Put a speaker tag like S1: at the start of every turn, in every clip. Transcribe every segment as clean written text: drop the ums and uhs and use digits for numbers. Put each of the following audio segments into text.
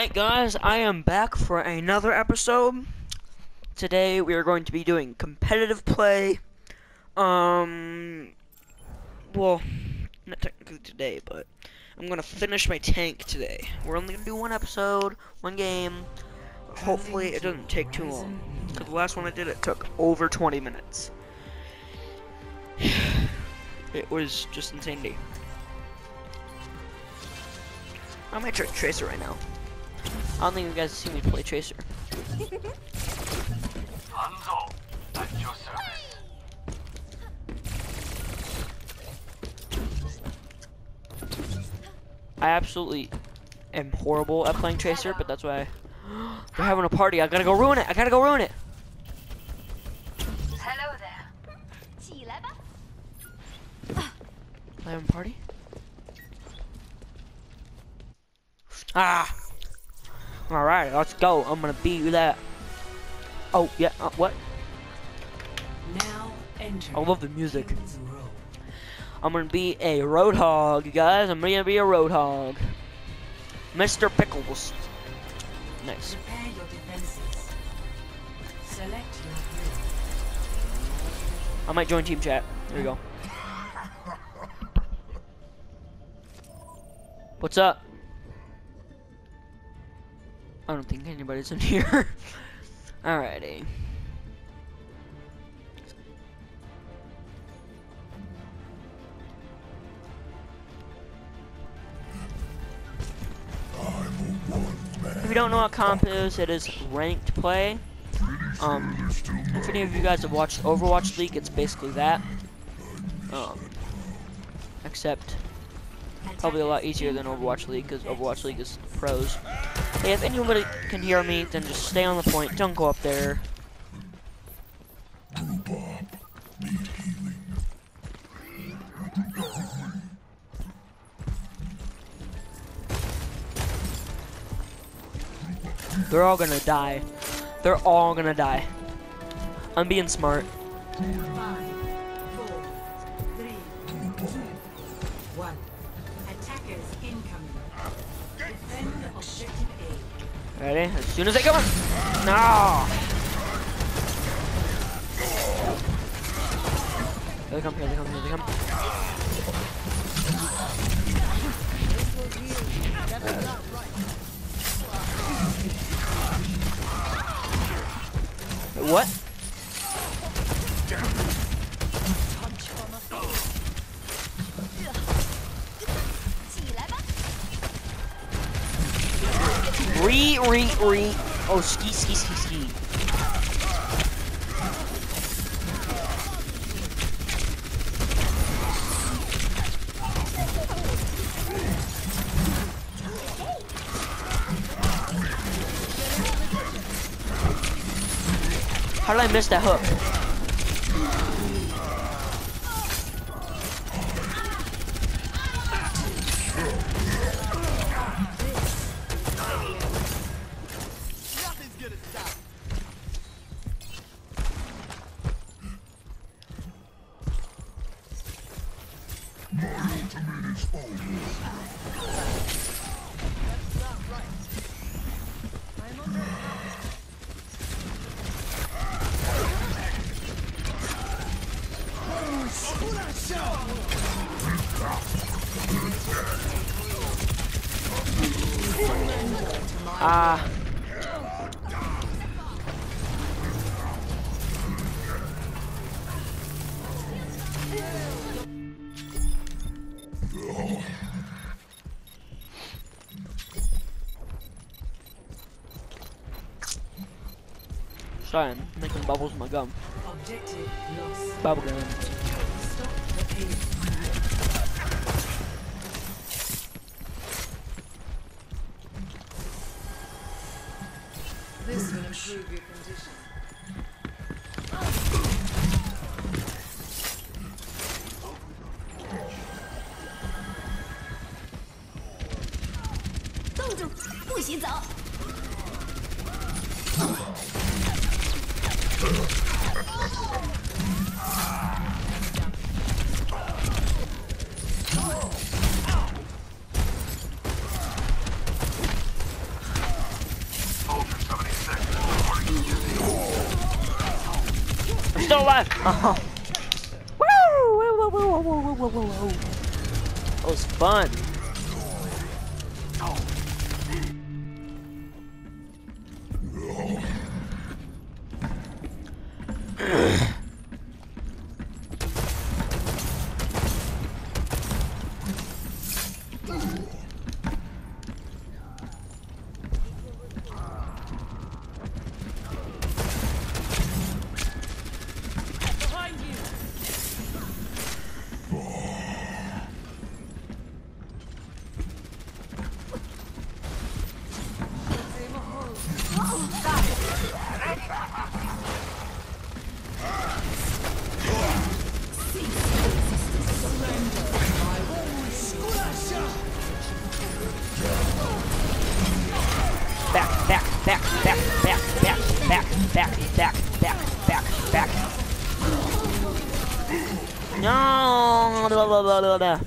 S1: Alright guys, I am back for another episode. Today we are going to be doing competitive play. Well, not technically today, but I'm gonna finish my tank today. We're only gonna do one episode, one game. Hopefully it doesn't take too long. Because the last one I did, it took over 20 minutes. It was just insanity. I might try Tracer right now. I don't think you guys have seen me play Tracer.
S2: Hanzo, at your service.
S1: I absolutely am horrible at playing Tracer, but that's why they're having a party. I gotta go ruin it. I gotta go ruin it.
S3: Hello there.
S1: They having a party? Ah. All right, let's go. I'm gonna beat you that. Oh yeah. What?
S4: Now enter.
S1: I love the music. I'm gonna be a Roadhog, you guys. I'm gonna be a Roadhog. Mr. Pickles. Nice.
S4: Prepare your defenses. Select your hero.
S1: I might join team chat. There you go. What's up? I don't think anybody's in here. Alrighty. If you don't know what comp is, it is ranked play. If any of you guys have watched Overwatch League, it's basically that. Except probably a lot easier than Overwatch League, because Overwatch League is pros. Hey, if anybody can hear me, then just stay on the point. Don't go up there. They're all gonna die. They're all gonna die. I'm being smart.
S4: 5, 4, 3, 2, 1. Attackers incoming. Defend objective A.
S1: Ready? As soon as they come in. No! Here they come, here they come, here they come. What? Re. Oh, ski. How did I miss that hook? Sorry, I'm making bubbles in my gum.
S4: Objective lost.
S1: Bubble gum.
S4: Stop the pace. This will improve your condition.
S1: still alive. Oh. Woo! Woo! Woo! Woo! Woo! Woo! Woo! Woo! That was fun. Back. No. Blah, blah, blah, blah, blah.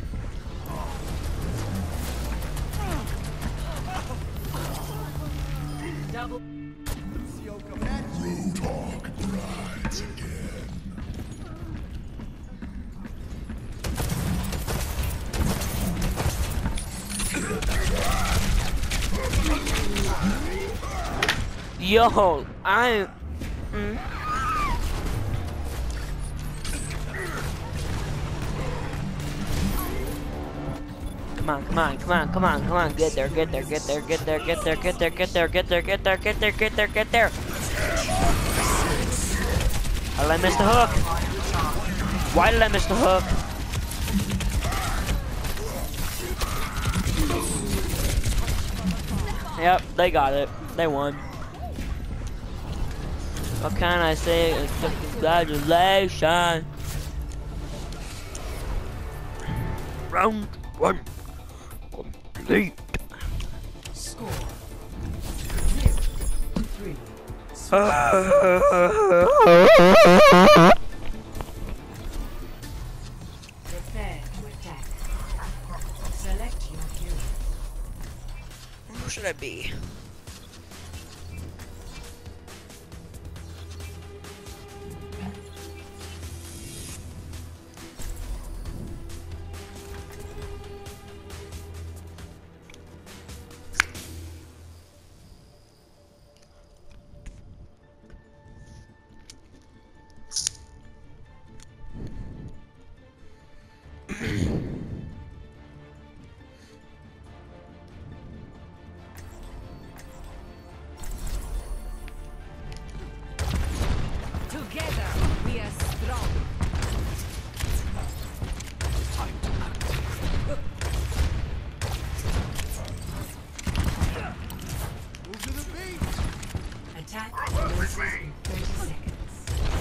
S1: Yo, I. Come on. Get there. How did I miss the hook? Why did I miss the hook? Yep, they got it. They won. What can I say? Congratulations. Round 1 complete.
S4: Score 3. Prepare to attack. Select your hero.
S1: Who should I be?
S4: Together we are strong. Attack commences in 30 seconds.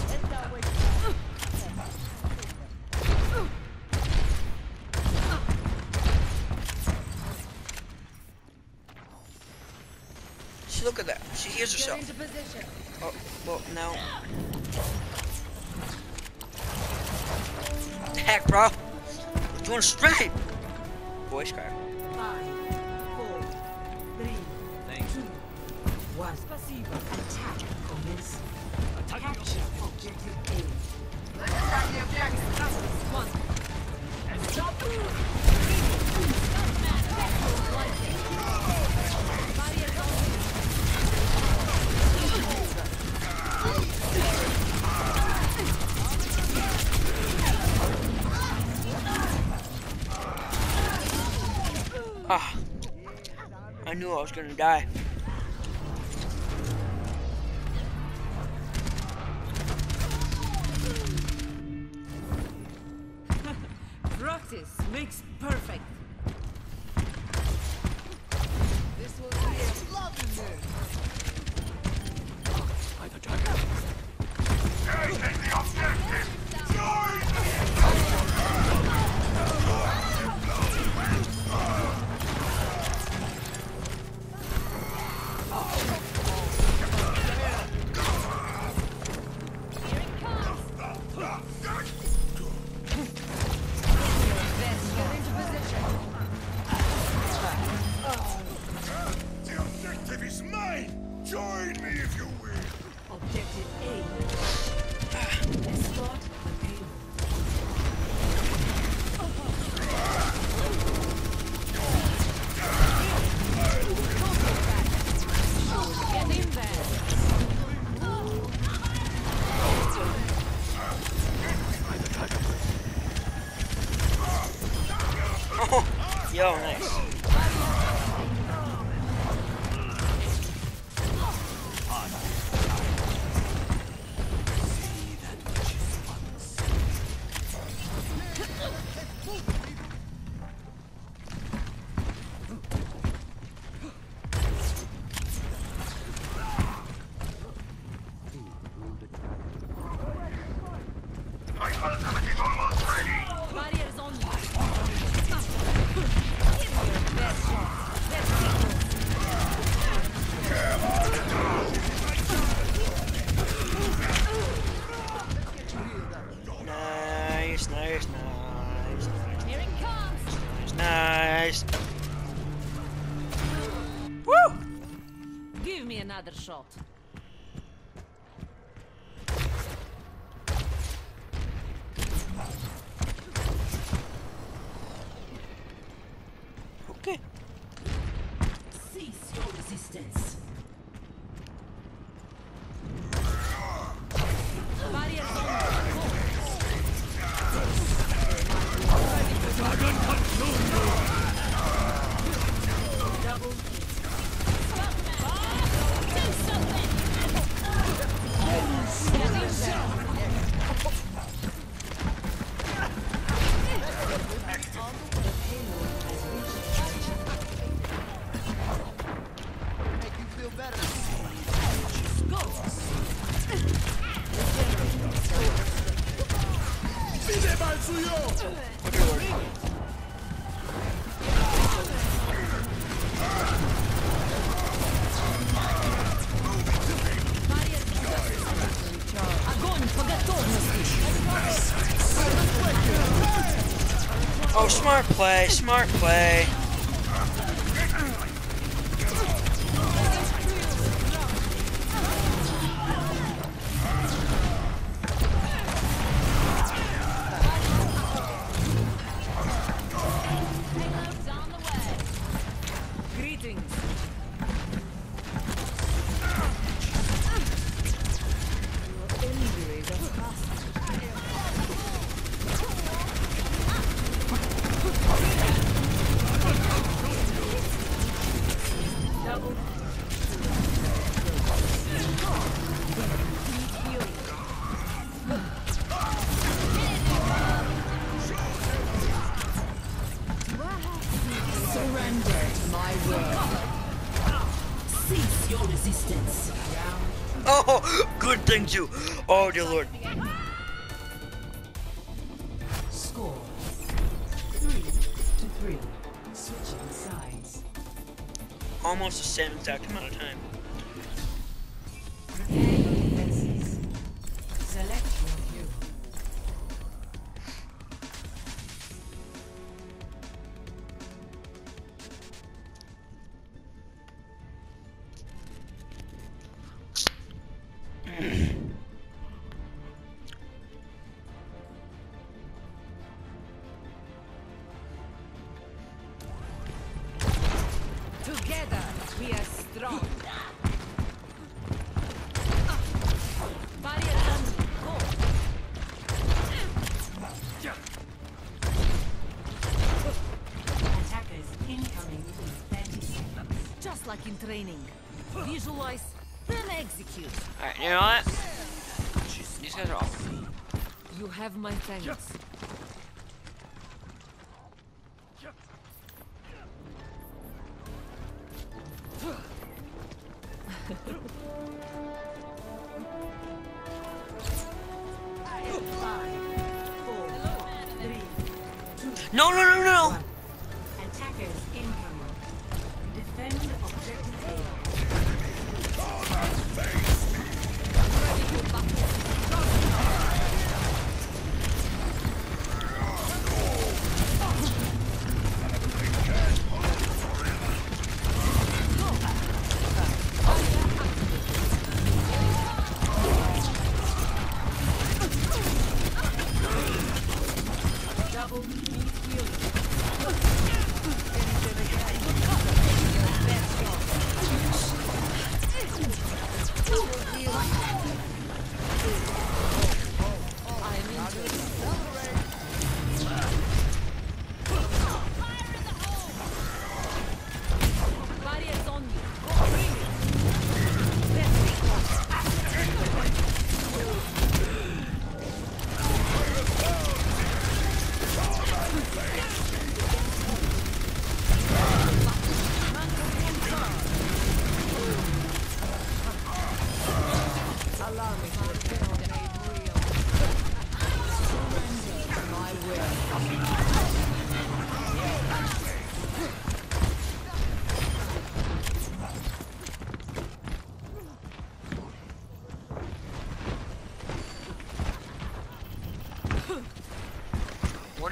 S1: See, look at that. She hears herself. Oh, well, no. Heck, bro. Doing straight. Voice crack.
S4: 5, 4, 3, 2, 1. Attack commence. Capture objective A.
S1: Ah, I knew I was gonna die.
S4: Practice makes perfect. This will be a love in there.
S2: Take the objective!
S4: Get into position.
S1: Yo, nice.
S2: My ultimate is almost ready.
S3: Barriers on. Give me your best shot. Let's see.
S1: Nice, nice, nice, nice,
S3: Here it comes.
S1: nice. Woo!
S3: Give me another shot.
S1: Okay.
S4: Cease your resistance.
S3: Barriers on. Double. Do something.
S1: Okay, Lord.
S3: Огонь по готовности.
S1: Oh, smart play, smart play.
S3: Payloads on the way. Greetings. Your injuries are past. Double.
S4: Surrender to my will. Cease your resistance.
S1: Oh, good thing too. Oh, dear Lord.
S4: Score 3-3. Switching sides.
S1: Almost the same exact amount of time.
S4: Prepare your defenses. Select your hero.
S3: Together we are strong. Barriers on. Go.
S4: Attackers incoming in 30 seconds.
S3: Just like in training. Visualize, then execute.
S1: Alright, you know what? These guys are awful.
S3: You have my thanks.
S1: No, no, no, no!
S4: Attackers incoming. Defend objective A.
S3: Double need healing.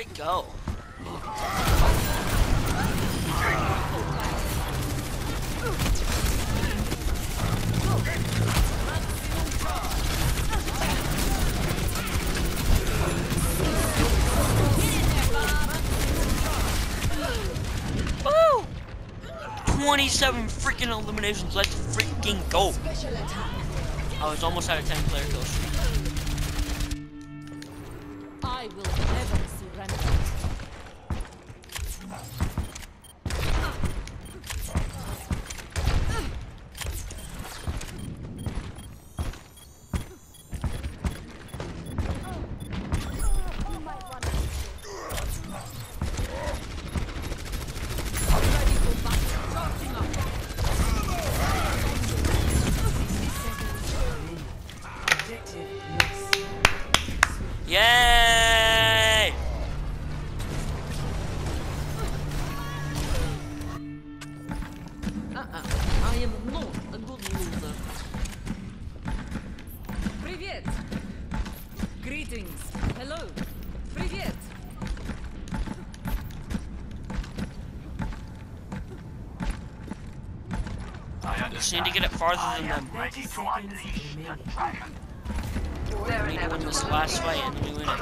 S1: Where'd he go? Woo! 27 freaking eliminations. Let's freaking go. I was almost at a 10 player kill streak.
S3: I will never surrender.
S1: Yay!
S3: I am not a good loser. Привет. Greetings. Hello. Привет.
S1: Just need to get it farther than them.
S4: 30 seconds remaining.
S1: We need to win this last fight and then we win it.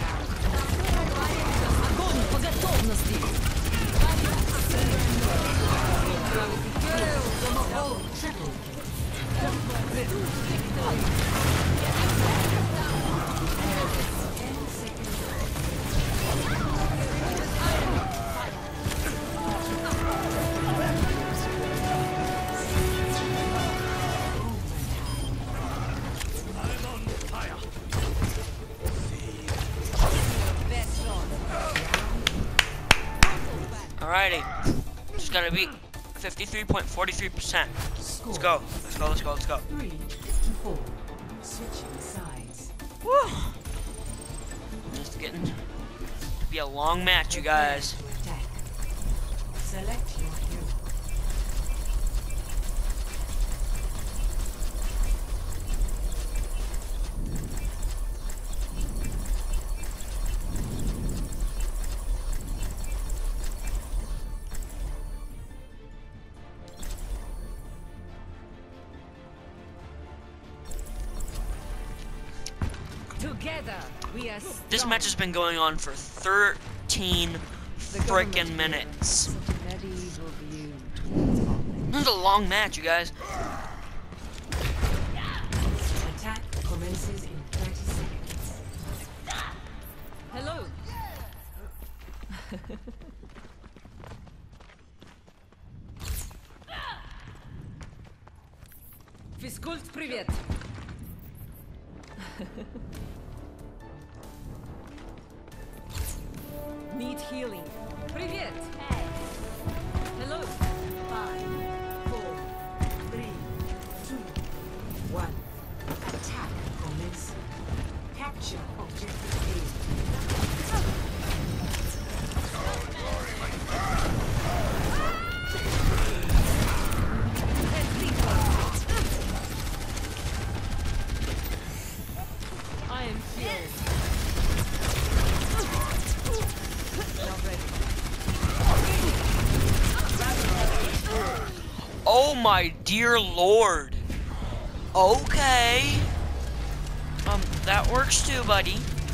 S3: Огонь по готовности.
S1: Alrighty. Just gotta beat 53.43%. Let's go. Let's go, let's go, let's go.
S4: 3 to 4. Switching sides.
S1: Woo! Just getting to be a long match, you guys.
S4: To attack. Select your hero.
S3: Together we are
S1: This match has been going on for 13 frickin' minutes. This is a long match, you guys.
S4: Attack commences in 30 seconds.
S3: Hello. Физкульт, привет. Need healing. Привет. Hello.
S4: 5, 4, 3, 2, 1. Attack commences. Capture objective
S3: I am healed. Not ready.
S1: Oh my dear lord. Okay. That works too, buddy.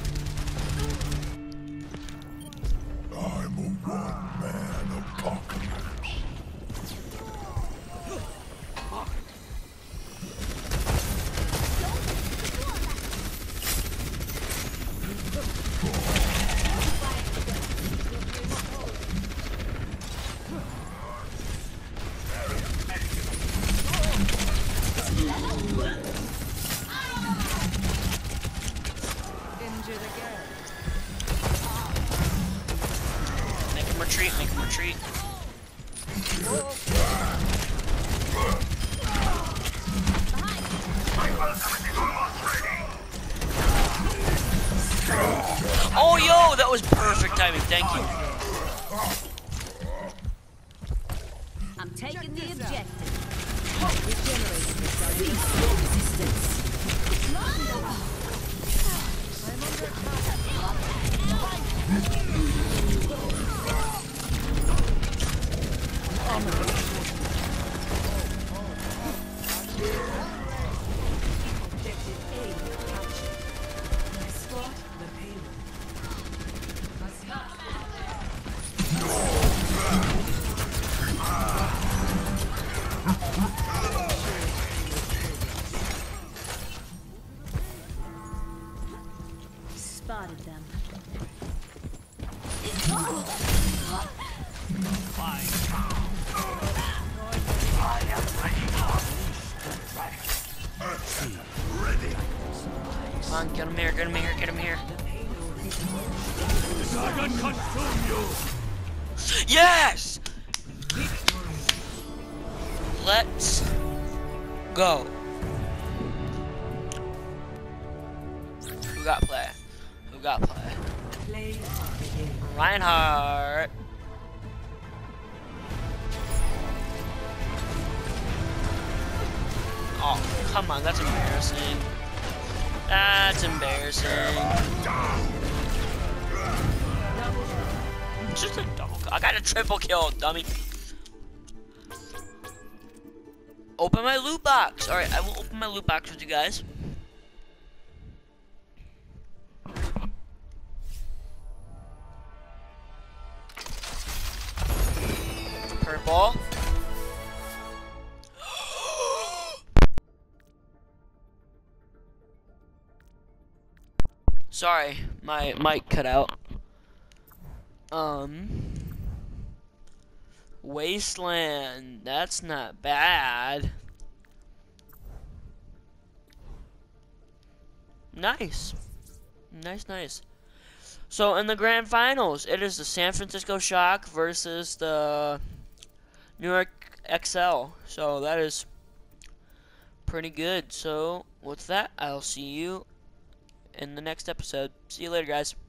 S2: I'm a one-man apocalypse.
S3: Injured again.
S1: Make him retreat, make him retreat. Oh, yo, that was perfect timing. Thank you.
S3: I'm taking the objective. Regenerating resistance. I'm under attack. spotted them.
S1: Come on, get him here, get him here, get him here. Yes! Let's go. Who got play? Who got play? Reinhardt. Oh, come on, that's embarrassing. That's embarrassing. It's just a double kill. I got a triple kill, dummy. Open my loot box. Alright, I will open my loot box with you guys. Purple. Sorry, my mic cut out. Wasteland. That's not bad. Nice. Nice. So in the grand finals, it is the San Francisco Shock versus the New York XL. So that is pretty good. So with that, I'll see you in the next episode. See you later, guys.